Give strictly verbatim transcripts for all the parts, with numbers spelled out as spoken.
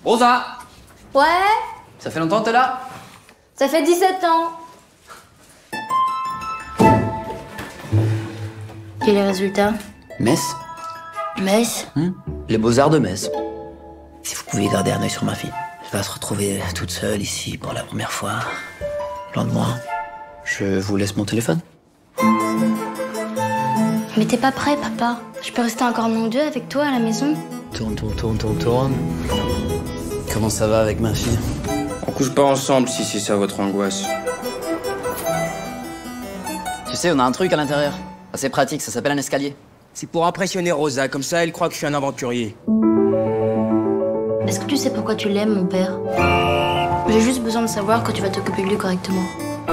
Rosa! Ouais? Ça fait longtemps que t'es là? Ça fait dix-sept ans. Quels sont les résultats? Metz? Metz? Hmm Les Beaux-Arts de Metz. Si vous pouviez garder un œil sur ma fille. Elle va se retrouver toute seule ici pour la première fois. Loin de moi. Je vous laisse mon téléphone. Mais t'es pas prêt, papa. Je peux rester encore mon Dieu avec toi à la maison? Tourne, tourne, tourne, tourne, tourne. Comment ça va avec ma fille? On couche pas ensemble si c'est ça votre angoisse. Tu sais, on a un truc à l'intérieur. Assez pratique, ça s'appelle un escalier. C'est pour impressionner Rosa, comme ça elle croit que je suis un aventurier. Est-ce que tu sais pourquoi tu l'aimes, mon père? J'ai juste besoin de savoir que tu vas t'occuper de lui correctement.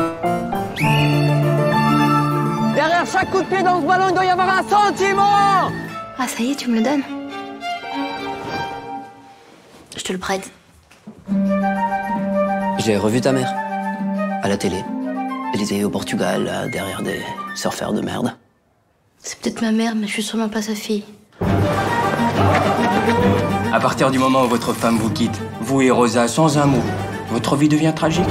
Derrière chaque coup de pied dans ce ballon, il doit y avoir un sentiment! Ah, ça y est, tu me le donnes? Je te le prête. J'ai revu ta mère. À la télé. Elle était au Portugal, là, derrière des surfeurs de merde. C'est peut-être ma mère, mais je suis sûrement pas sa fille. À partir du moment où votre femme vous quitte, vous et Rosa, sans un mot, votre vie devient tragique.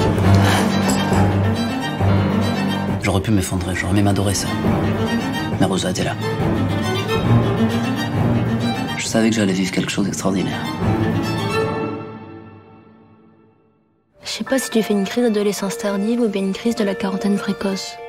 J'aurais pu m'effondrer, j'aurais même adoré ça. Mais Rosa était là. Je savais que j'allais vivre quelque chose d'extraordinaire. Je sais pas si tu fais une crise d'adolescence tardive ou bien une crise de la quarantaine précoce.